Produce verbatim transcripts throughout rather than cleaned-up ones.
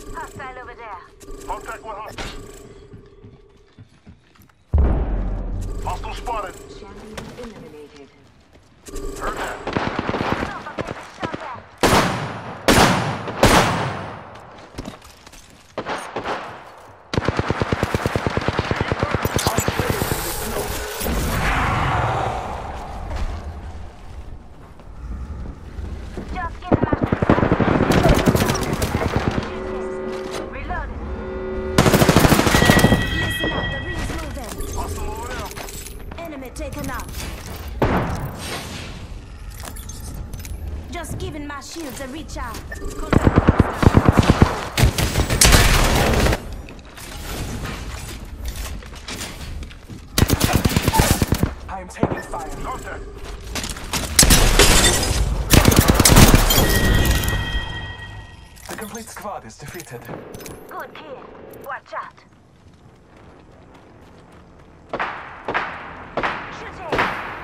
Hostile over there. Contact with hostile. Hostile spotted. Champion eliminated. Heard that. Stop, I'm getting shot at. Just get him out. Reloaded. Listen up, the ring's moving. Hostile over there. Enemy taken out. Just giving my shields a reach out. I am taking fire. Contact. The complete squad is defeated. Good kid. Watch out. Shoot him.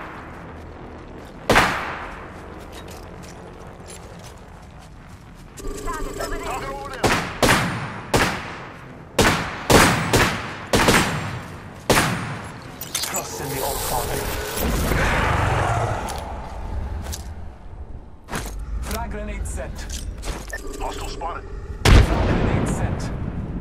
Target over there. Target over there. Trust in the All Father. Frag grenade sent. Hostile spotted. Frag grenade sent.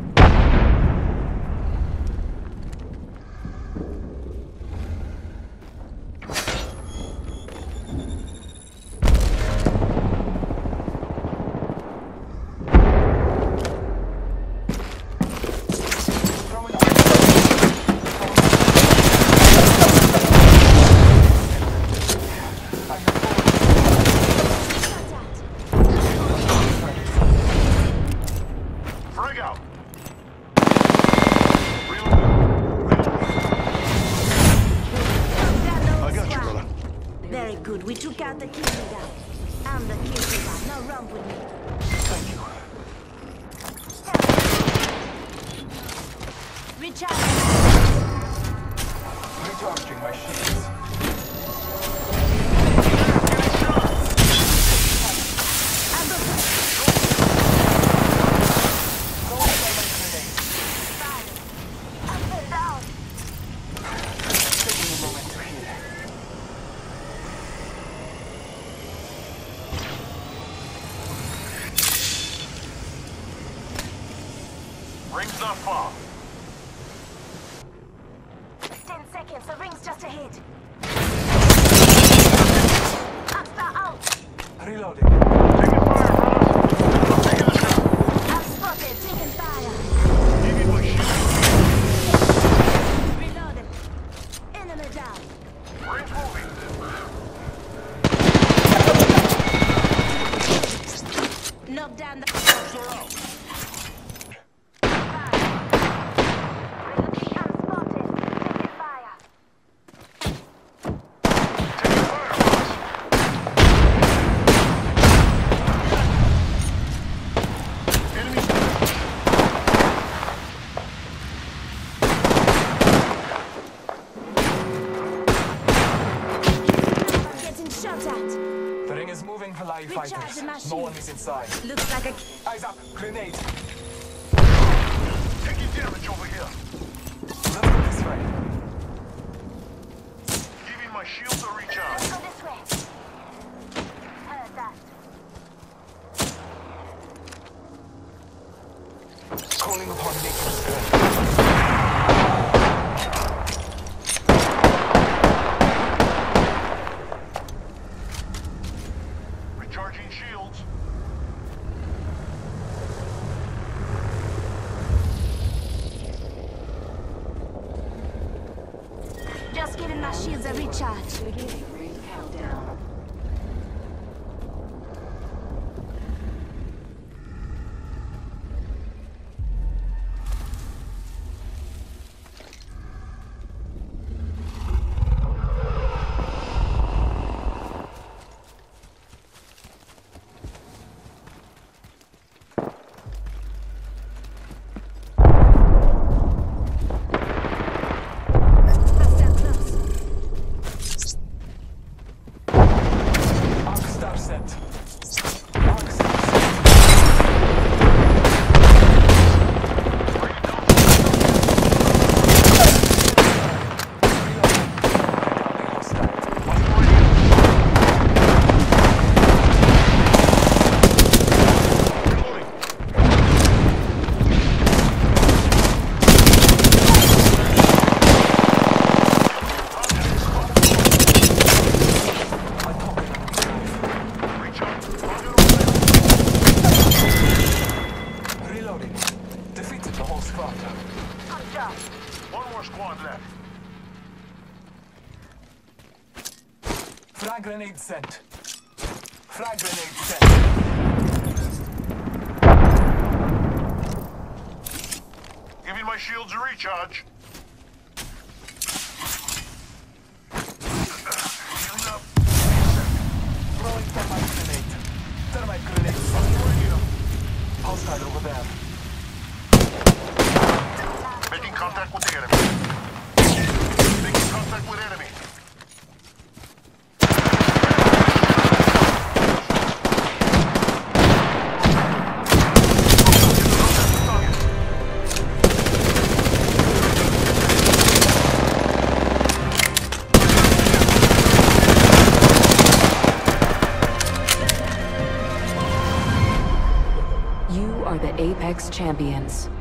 Throwing up. Frag out. Reload. I got you, brother. Very good. We took out the kill leader. I'm the kill leader. Now run with me. Thank you. Recharge. Recharging my shields. I'm the Throwing away my grenade. fire. Up and down. Taking a moment to heal. Ring's not far. Ten seconds. The ring's just ahead. Hostile out. Reloading. Taking fire, brother. Taking a shot. I'm spotted. Taking fire. Give me my shield. Reloaded. Enemy down. Ring's moving. Knock down the They're out. fire. Reloading. I'm spotted. Taking fire. Taking fire, boss. Enemy spotted. Getting shot at. The ring is moving for live Recharge fighters. the machine. No one is inside. Looks like a Eyes up. Grenade. Taking damage over here. Let's go this way. Giving my shield a recharge. Let's go this way. Heard that. Calling upon nature's strength. Recharging shields. Just giving my shields a recharge. Beginning ring countdown. Hostile close. up. One more squad left. Frag grenade sent. Frag grenade sent. Giving my shields a recharge. Healing up. Throwing thermite grenade. Thermite grenade sent. Hostile over there. Making contact with the enemy. Making contact with enemy. You are the Apex Champions.